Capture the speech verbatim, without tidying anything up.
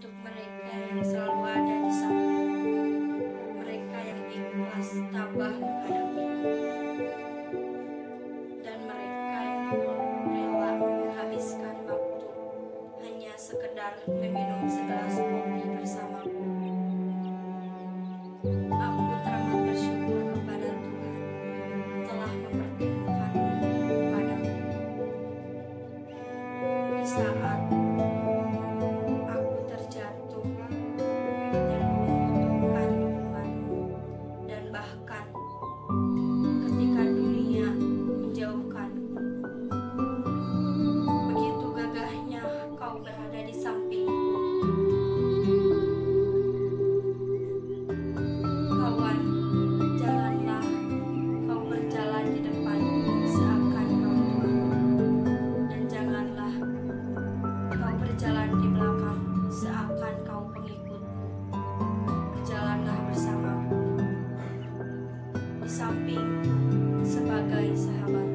untuk mereka yang selalu ada di samping, mereka yang ikhlas tabah menghadapi, dan mereka yang rela menghabiskan waktu hanya sekedar meminum segelas kopi bersamaku. Aku teramat bersyukur kepada Tuhan telah mempertemukanmu padaku di saat aku terjatuh dan membutuhkan dukunganmu, dan bahkan ketika dunia menjauhkanku. Begitu gagahnya kau berada di sampingku. Kawan, janganlah kau berjalan di depan seakan kau Tuhan, dan janganlah kau berjalan di belakang seakan kau pengikutku. Berjalanlah bersamaku, di sampingku sebagai sahabat.